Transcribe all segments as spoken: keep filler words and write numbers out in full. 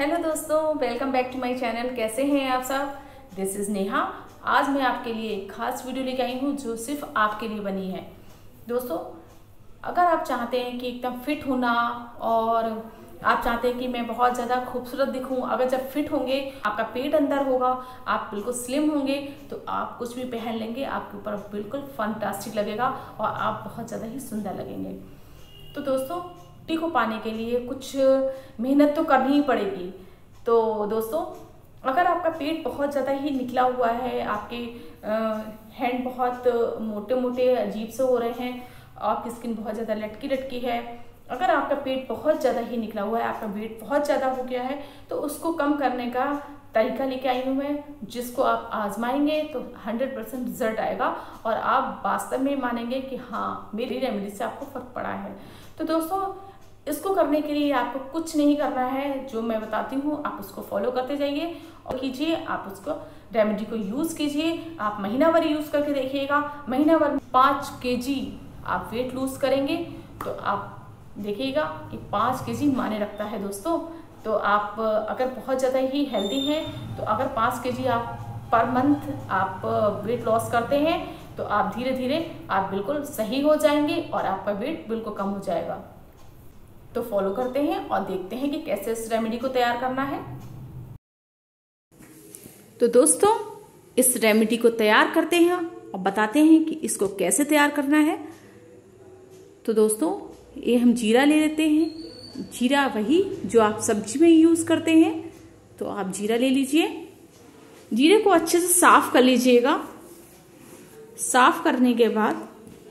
Hello दोस्तों, welcome back to my channel. कैसे हैं आप सब? This is Neha. आज मैं आपके लिए एक खास वीडियो लेके आई हूँ जो सिर्फ आपके लिए बनी है। दोस्तों, अगर आप चाहते हैं कि एकदम फिट होना और आप चाहते हैं कि मैं बहुत ज़्यादा खूबसूरत दिखूं, अगर जब फिट होंगे, आपका पेट अंदर होगा, आप बिल्कुल स्लिम होंगे, तो आप कुछ भी पहन लेंगे, आपके ऊपर बिल्कुल फंटास्टिक लगेगा और आप बहुत ज़्यादा ही सुंदर लगेंगे। तो दोस्तों, टी को पाने के लिए कुछ मेहनत तो करनी ही पड़ेगी। तो दोस्तों, अगर आपका पेट बहुत ज़्यादा ही निकला हुआ है, आपके हैंड बहुत मोटे मोटे अजीब से हो रहे हैं, आपकी स्किन बहुत ज़्यादा लटकी लटकी है, अगर आपका पेट बहुत ज़्यादा ही निकला हुआ है, आपका वेट बहुत ज़्यादा हो गया है, तो उसको कम करने का तरीका लेके आई हूँ मैं, जिसको आप आजमाएंगे तो हंड्रेड परसेंट रिजल्ट आएगा और आप वास्तव में मानेंगे कि हाँ, मेरी रेमेडी से आपको फर्क पड़ा है। तो दोस्तों, इसको करने के लिए आपको कुछ नहीं करना है, जो मैं बताती हूँ आप उसको फॉलो करते जाइए और कीजिए। आप उसको रेमेडी को यूज़ कीजिए, आप महीना भर यूज़ करके देखिएगा। महीना भर पाँच के जी आप वेट लूज करेंगे तो आप देखिएगा कि पाँच के जी माने रखता है दोस्तों। तो आप अगर बहुत ज़्यादा ही हेल्दी हैं, तो अगर पाँच के जी आप पर मंथ आप वेट लॉस करते हैं, तो आप धीरे धीरे आप बिल्कुल सही हो जाएंगे और आपका वेट बिल्कुल कम हो जाएगा। तो फॉलो करते हैं और देखते हैं कि कैसे इस रेमेडी को तैयार करना है। तो दोस्तों, इस रेमेडी को तैयार करते हैं और बताते हैं कि इसको कैसे तैयार करना है। तो दोस्तों, ये हम जीरा ले लेते हैं। जीरा वही जो आप सब्जी में यूज करते हैं, तो आप जीरा ले लीजिए। जीरे को अच्छे से साफ कर लीजिएगा। साफ करने के बाद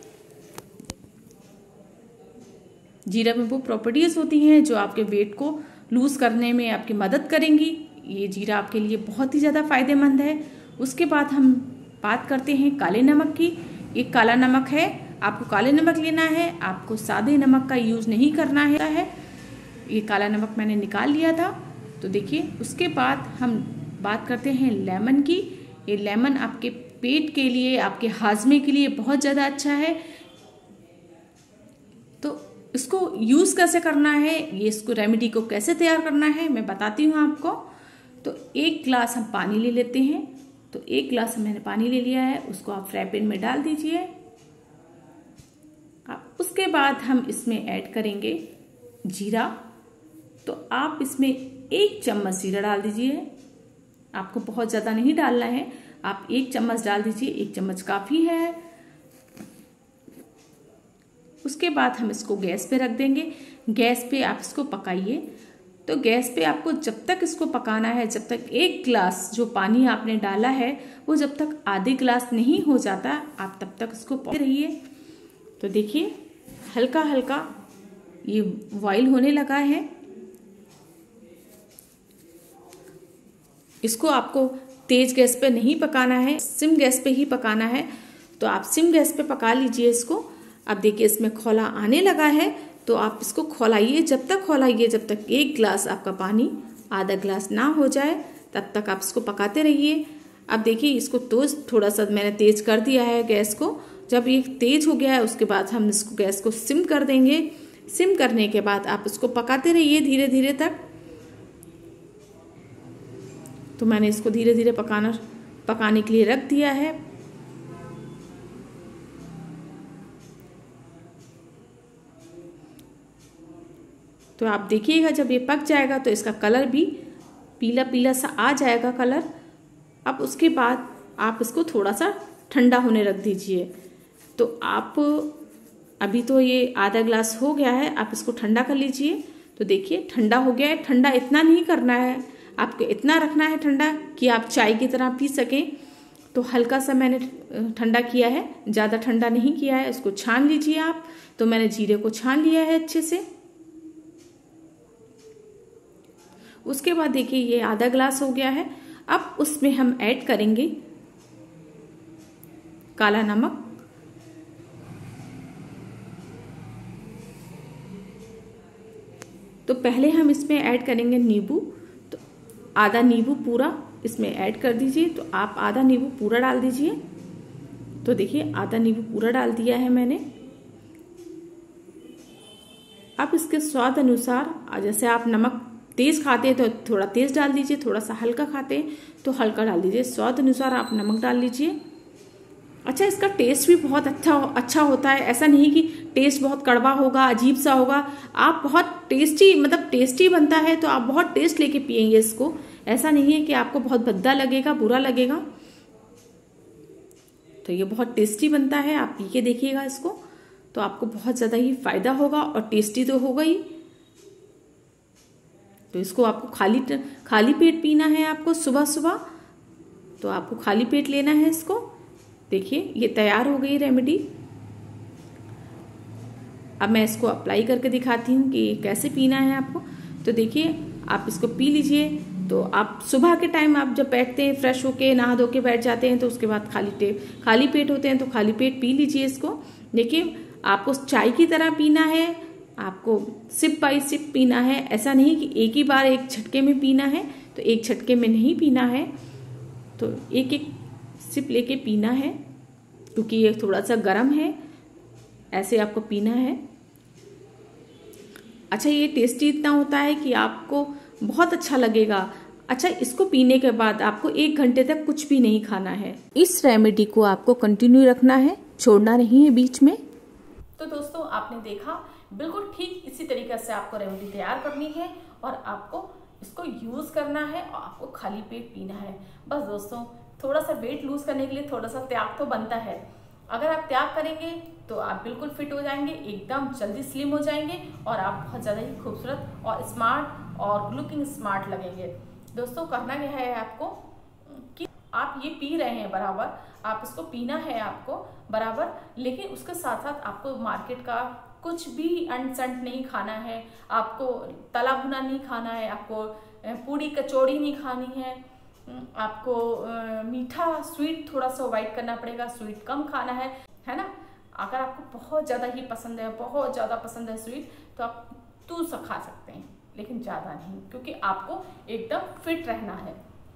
जीरा में वो प्रॉपर्टीज होती हैं जो आपके वेट को लूज करने में आपकी मदद करेंगी। ये जीरा आपके लिए बहुत ही ज़्यादा फायदेमंद है। उसके बाद हम बात करते हैं काले नमक की। ये काला नमक है, आपको काले नमक लेना है, आपको सादे नमक का यूज़ नहीं करना है। ये काला नमक मैंने निकाल लिया था। तो देखिए, उसके बाद हम बात करते हैं लेमन की। ये लेमन आपके पेट के लिए, आपके हाजमे के लिए बहुत ज़्यादा अच्छा है। तो इसको यूज़ कैसे करना है, ये इसको रेमेडी को कैसे तैयार करना है, मैं बताती हूँ आपको। तो एक गिलास हम पानी ले लेते हैं। तो एक गिलास मैंने पानी ले लिया है, उसको आप फ्राई पैन में डाल दीजिए। उसके बाद हम इसमें ऐड करेंगे जीरा। तो आप इसमें एक चम्मच जीरा डाल दीजिए। आपको बहुत ज़्यादा नहीं डालना है, आप एक चम्मच डाल दीजिए, एक चम्मच काफ़ी है। उसके बाद हम इसको गैस पे रख देंगे। गैस पे आप इसको पकाइए। तो गैस पे आपको जब तक इसको पकाना है, जब तक एक गिलास जो पानी आपने डाला है वो जब तक आधे गिलास नहीं हो जाता, आप तब तक इसको पकाते रहिए। तो देखिए, हल्का हल्का ये बॉईल होने लगा है। इसको आपको तेज गैस पे नहीं पकाना है, सिम गैस पे ही पकाना है। तो आप सिम गैस पे पका लीजिए इसको। अब देखिए, इसमें खौला आने लगा है, तो आप इसको खौलाइए। जब तक खौलाइए, जब तक एक गिलास आपका पानी आधा गिलास ना हो जाए, तब तक आप इसको पकाते रहिए। अब देखिए, इसको तो थोड़ा सा मैंने तेज कर दिया है गैस को। जब ये तेज हो गया है, उसके बाद हम इसको गैस को सिम कर देंगे। सिम करने के बाद आप इसको पकाते रहिए धीरे धीरे तक। तो मैंने इसको धीरे धीरे पकाना पकाने के लिए रख दिया है। तो आप देखिएगा, जब ये पक जाएगा तो इसका कलर भी पीला पीला सा आ जाएगा कलर। अब उसके बाद आप इसको थोड़ा सा ठंडा होने रख दीजिए। तो आप अभी तो ये आधा गिलास हो गया है, आप इसको ठंडा कर लीजिए। तो देखिए, ठंडा हो गया है। ठंडा इतना नहीं करना है, आपको इतना रखना है ठंडा कि आप चाय की तरह पी सकें। तो हल्का सा मैंने ठंडा किया है, ज़्यादा ठंडा नहीं किया है। इसको छान लीजिए आप। तो मैंने जीरे को छान लिया है अच्छे से। उसके बाद देखिए, ये आधा गिलास हो गया है। अब उसमें हम ऐड करेंगे काला नमक। तो पहले हम इसमें ऐड करेंगे नींबू। तो आधा नींबू पूरा इसमें ऐड कर दीजिए। तो आप आधा नींबू पूरा डाल दीजिए। तो देखिए, आधा नींबू पूरा डाल दिया है मैंने। अब इसके स्वाद अनुसार जैसे आप नमक तेज़ खाते हैं तो थोड़ा तेज़ डाल दीजिए, थोड़ा सा हल्का खाते हैं तो हल्का डाल दीजिए। स्वाद अनुसार आप नमक डाल लीजिए। अच्छा, इसका टेस्ट भी बहुत अच्छा अच्छा होता है। ऐसा नहीं कि टेस्ट बहुत कड़वा होगा, अजीब सा होगा। आप बहुत टेस्टी, मतलब टेस्टी बनता है तो आप बहुत टेस्ट लेके पियेंगे इसको। ऐसा नहीं है कि आपको बहुत भद्दा लगेगा, बुरा लगेगा। तो ये बहुत टेस्टी बनता है, आप पी के देखिएगा इसको, तो आपको बहुत ज़्यादा ही फायदा होगा और टेस्टी तो होगा ही। तो इसको आपको खाली खाली पेट पीना है आपको सुबह सुबह, तो आपको खाली पेट लेना है इसको। देखिए ये तैयार हो गई रेमेडी। अब मैं इसको अप्लाई करके दिखाती हूँ कि कैसे पीना है आपको। तो देखिए आप इसको पी लीजिए। तो आप सुबह के टाइम आप जब बैठते हैं, फ्रेश होके नहा धो के बैठ जाते हैं, तो उसके बाद खाली टेट खाली पेट होते हैं तो खाली पेट पी लीजिए इसको। देखिए आपको चाय की तरह पीना है, आपको सिप बाई सिप पीना है। ऐसा नहीं कि एक ही बार एक झटके में पीना है, तो एक झटके में नहीं पीना है, तो एक एक सिप लेके पीना है, क्योंकि ये थोड़ा सा गर्म है। ऐसे आपको पीना है। अच्छा, ये टेस्टी इतना होता है कि आपको बहुत अच्छा लगेगा। अच्छा, इसको पीने के बाद आपको एक घंटे तक कुछ भी नहीं खाना है। इस रेमेडी को आपको कंटिन्यू रखना है, छोड़ना नहीं है बीच में। तो दोस्तों आपने देखा, बिल्कुल ठीक इसी तरीके से आपको रेमेडी तैयार करनी है और आपको इसको यूज करना है और आपको खाली पेट पीना है। बस दोस्तों, थोड़ा सा वेट लूज करने के लिए थोड़ा सा त्याग तो बनता है। अगर आप त्याग करेंगे तो आप बिल्कुल फिट हो जाएंगे, एकदम जल्दी स्लिम हो जाएंगे और आप बहुत ज़्यादा ही खूबसूरत और स्मार्ट और लुकिंग स्मार्ट लगेंगे। दोस्तों करना क्या है आपको कि आप ये पी रहे हैं बराबर, आप इसको पीना है आपको बराबर, लेकिन उसके साथ साथ आपको मार्केट का कुछ भी अनसंट नहीं खाना है, आपको तला भुना नहीं खाना है, आपको पूड़ी कचौड़ी नहीं खानी है, आपको आ, मीठा स्वीट थोड़ा सा अवॉइड करना पड़ेगा, स्वीट कम खाना है, है ना। अगर आपको बहुत ज़्यादा ही पसंद है, बहुत ज़्यादा पसंद है स्वीट, तो आप तू सा खा सकते हैं, लेकिन ज़्यादा नहीं, क्योंकि आपको एकदम फिट रहना है।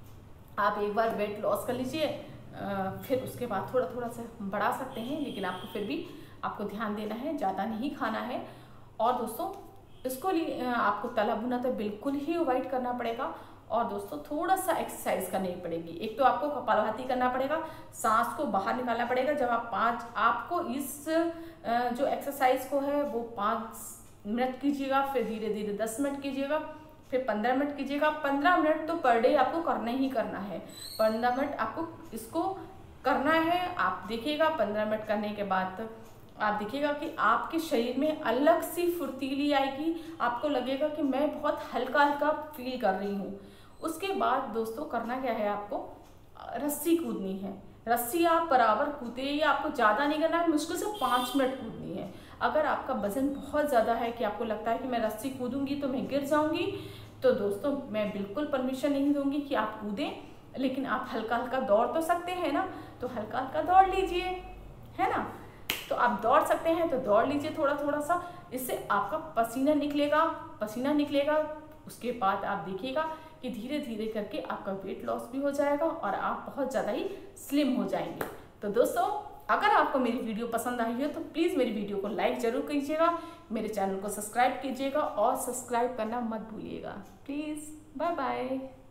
आप एक बार वेट लॉस कर लीजिए, फिर उसके बाद थोड़ा थोड़ा सा बढ़ा सकते हैं, लेकिन आपको फिर भी आपको ध्यान देना है, ज़्यादा नहीं खाना है। और दोस्तों इसको लिए आपको तला भुना तो बिल्कुल ही अवॉइड करना पड़ेगा। और दोस्तों थोड़ा सा एक्सरसाइज करनी पड़ेगी। एक तो आपको कपालभाति करना पड़ेगा, सांस को बाहर निकालना पड़ेगा। जब आप पाँच आपको इस जो एक्सरसाइज को है वो पाँच मिनट कीजिएगा, फिर धीरे धीरे दस मिनट कीजिएगा, फिर पंद्रह मिनट कीजिएगा। पंद्रह मिनट तो पर डे आपको करना ही करना है। पंद्रह मिनट आपको इसको करना है। आप देखिएगा पंद्रह मिनट करने के बाद आप देखिएगा कि आपके शरीर में अलग सी फुर्तीली आएगी, आपको लगेगा कि मैं बहुत हल्का हल्का फील कर रही हूँ। उसके बाद दोस्तों करना क्या है, आपको रस्सी कूदनी है। रस्सी आप बराबर कूदे, या आपको ज़्यादा नहीं करना है, मुश्किल से पाँच मिनट कूदनी है। अगर आपका वजन बहुत ज़्यादा है कि आपको लगता है कि मैं रस्सी कूदूंगी तो मैं गिर जाऊंगी, तो दोस्तों मैं बिल्कुल परमिशन नहीं दूंगी कि आप कूदें, लेकिन आप हल्का हल्का दौड़ तो सकते हैं ना, तो हल्का हल्का दौड़ लीजिए, है ना। तो आप दौड़ सकते हैं तो दौड़ लीजिए थोड़ा थोड़ा सा, इससे आपका पसीना निकलेगा, पसीना निकलेगा। उसके बाद आप देखिएगा कि धीरे धीरे करके आपका वेट लॉस भी हो जाएगा और आप बहुत ज़्यादा ही स्लिम हो जाएंगे। तो दोस्तों अगर आपको मेरी वीडियो पसंद आई है तो प्लीज़ मेरी वीडियो को लाइक ज़रूर कीजिएगा, मेरे चैनल को सब्सक्राइब कीजिएगा और सब्सक्राइब करना मत भूलिएगा प्लीज़। Bye bye.